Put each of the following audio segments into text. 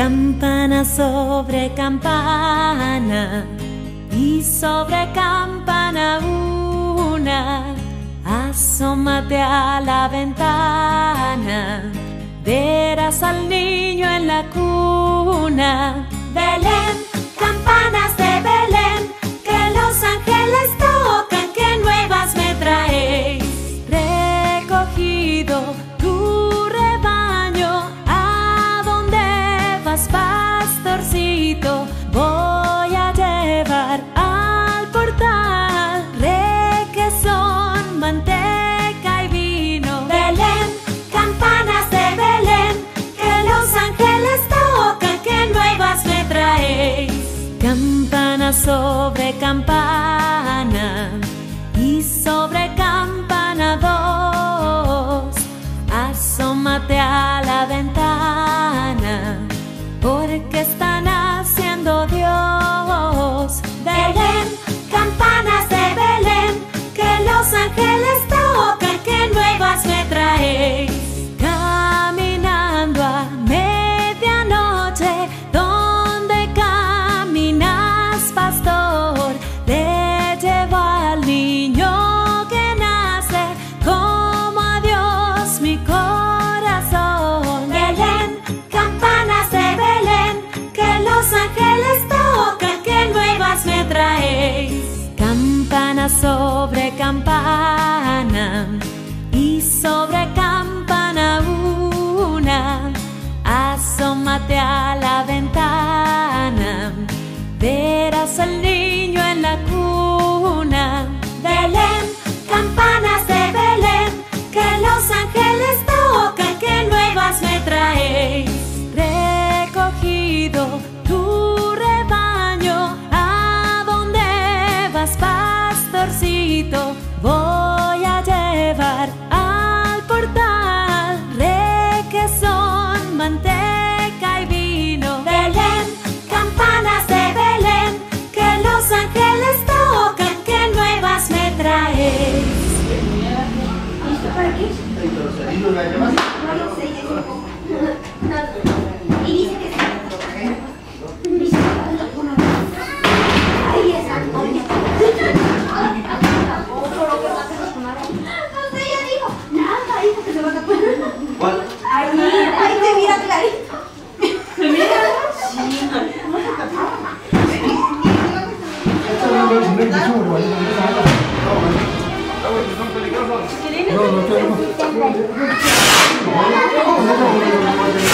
Campana sobre campana y sobre campana una, asómate a la ventana, verás al niño en la cuna. Belén, campanas de Belén, que los ángeles tocan, que nuevas me traéis. Recogido tu rebaño, ¿a dónde vas, pastorcito? Voy a llevar al portal requesón, manteca y vino. Belén, campanas de Belén, que los ángeles tocan, que nuevas me traéis. Campana sobre campana y sobre campana dos, asómate a la ventana, porque están haciendo Dios. Belén, campanas de Belén, que los ángeles tocan, que nuevas me traéis. Caminando a medianoche, ¿dónde caminas, pastor? Le llevo al niño que nace, como a Dios mi corazón. Belén, campanas de Belén, que los ángeles tocan, que nuevas me traéis. Campana sobre campana y sobre campana una, asómate a la ventana, verás al niño en la cuna. Belén, campanas de Belén, que los ángeles tocan, que nuevas me traéis. Recogido tu rebaño, ¿a dónde vas, pastorcito? Voy a llevar al portal requesón, manteca y vino. Belén, campanas de Belén, que los ángeles tocan, que nuevas me traéis. ¿Listo para qué? No lo sé. Y dice que sí. Listo. Ahí está. Usted ya dijo. Nada, hijo, que se va a tapar. ¿Cuál? Ahí te mira clarito. ¿Se mira? Sí. No, no, no.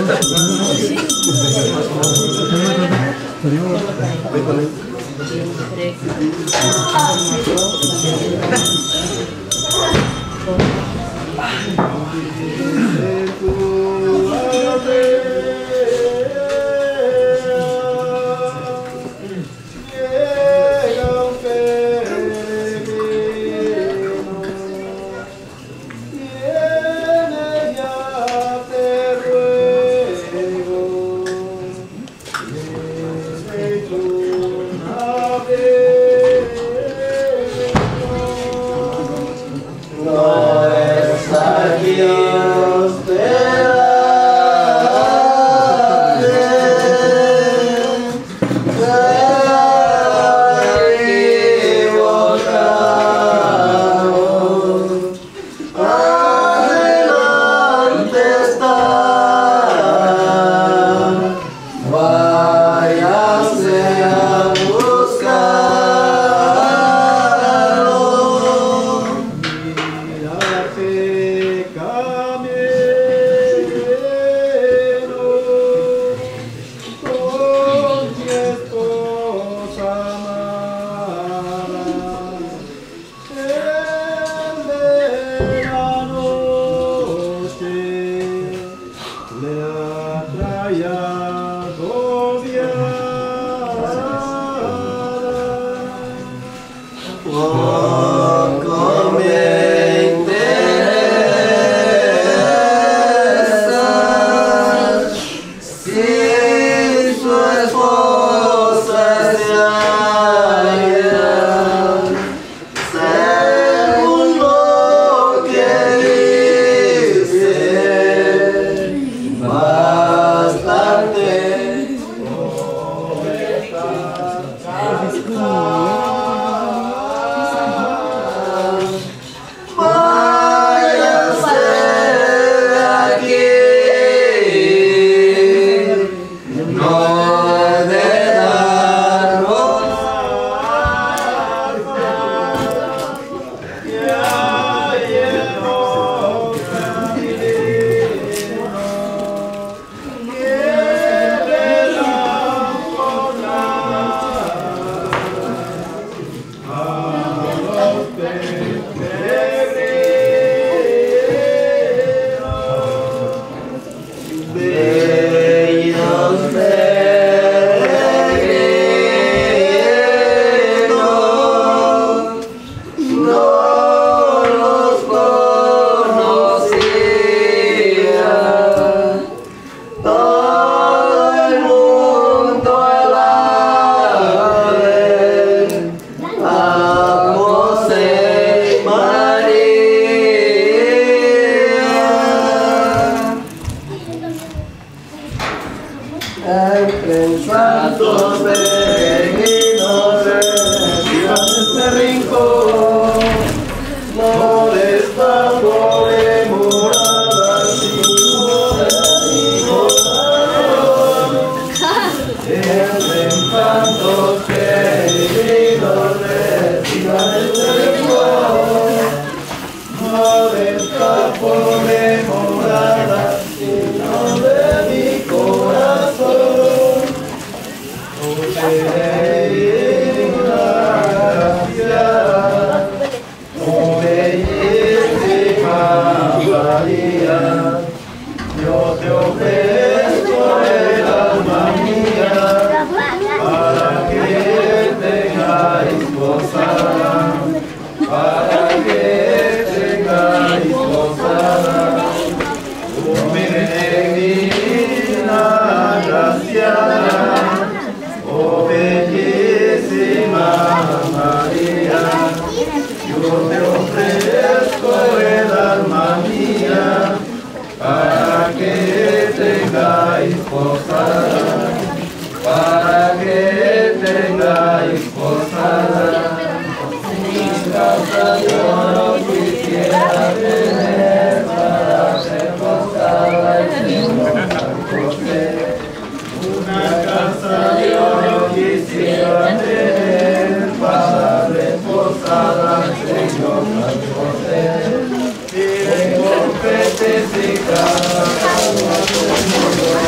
Gracias.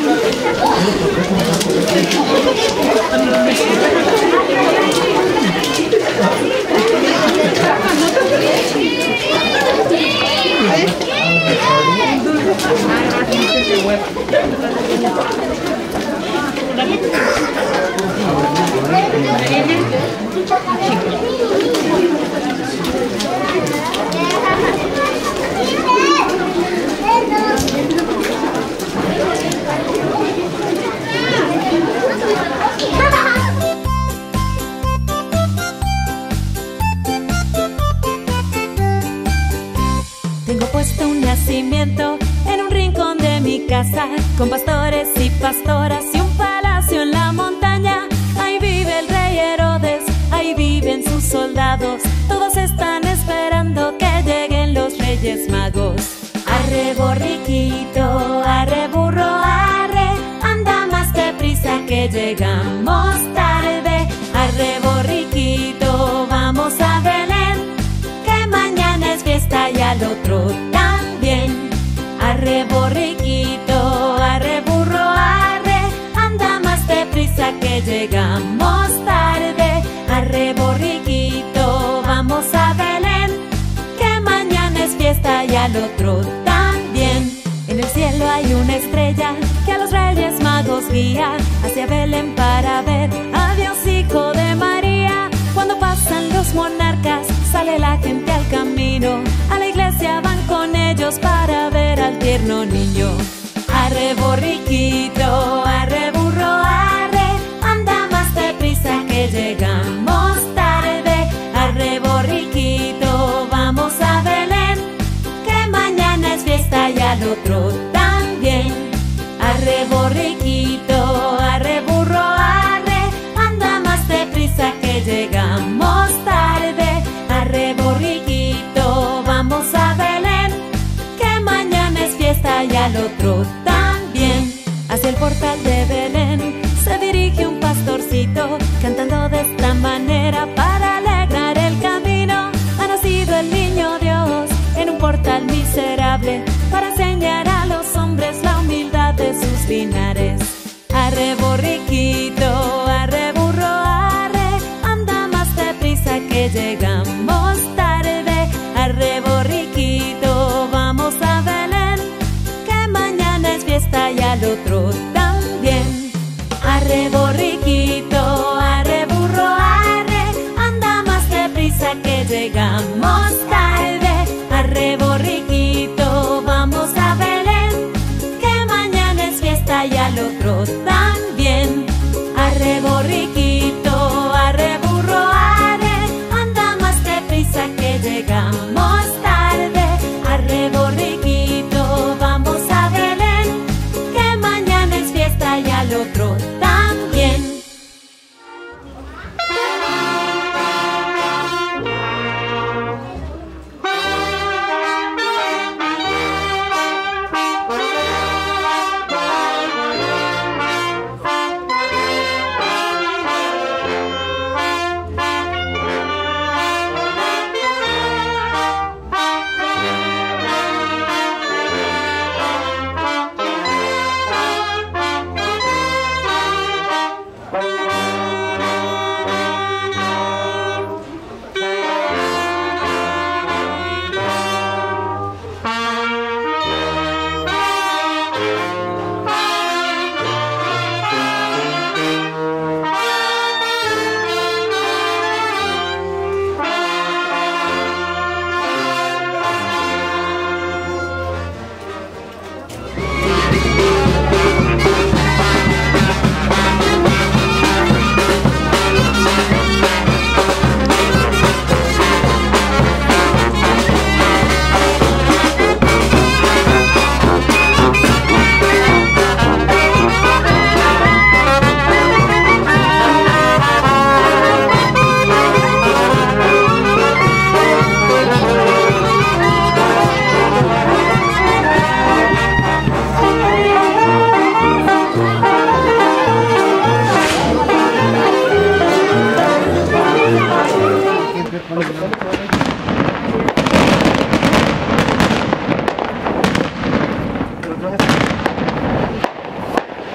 Tengo puesto un nacimiento en un rincón de mi casa, con pastores y pastoras y un palacio en la montaña. Ahí vive el rey Herodes, ahí viven sus soldados. Todos están esperando que lleguen los Reyes Magos. Arre borriquito, arre burro, arre, anda más deprisa que llegamos tarde. Arre borriquito, vamos a Belén, que mañana es fiesta y al otro también. Arre borriquito, arre burro, arre, anda más deprisa que llegamos tarde. Arre borriquito, vamos a Belén, que mañana es fiesta y al otro también. En el cielo hay una estrella que a los Reyes Magos guía hacia Belén para ver a Dios Hijo de María. Cuando pasan los monarcas, sale la gente al camino, a la iglesia van con ellos para ver al tierno niño. Arre borriquito, arre burro, arre, anda más deprisa que llegamos tarde. Arre borriquito, vamos a Belén, que mañana es fiesta y al otro también. Arre borriquito, arre burro, arre, anda más deprisa que llegamos tarde. Arre borriquito, vamos a Belén, que mañana es fiesta y al otro también. Hacia el portal de Belén se dirige un pastorcito, cantando de esta manera para alegrar el camino. Ha nacido el niño Dios en un portal miserable, para enseñar a los hombres la humildad de sus linares. Arre borriquito, arre burro, arre, anda más deprisa que llegamos tarde. Arre borriquito, vamos a Belén, que mañana es fiesta y al otro también. Arre borriquito, arre burro, arre, anda más deprisa que llegamos tarde. Arre borriquito, vamos a Belén, que mañana es fiesta y al otro también. Arre borriquito, arre burro, arre, anda más deprisa que llegamos tarde. Arre borriquito, vamos a Belén, que mañana es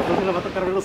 próxima le va a tocar ver los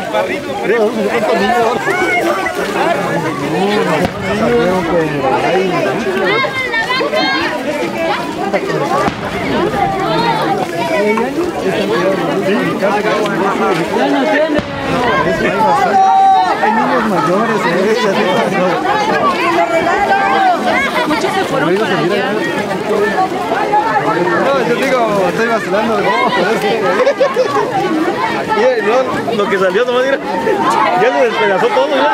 Hay niños mayores, muchos se fueron para allá. No, yo digo, estoy vacilando de vos. No, lo que salió nomás era, ya se despedazó todo ya.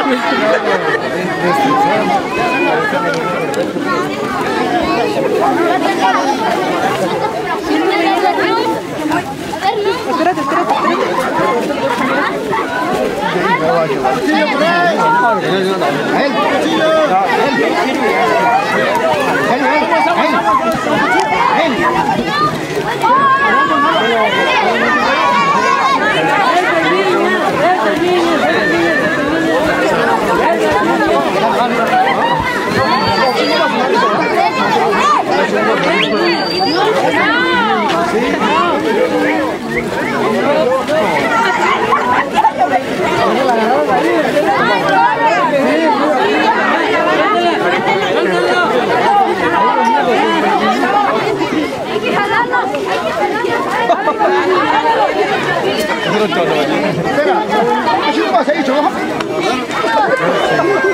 Espera, ¿qué pasa ahí, chaval?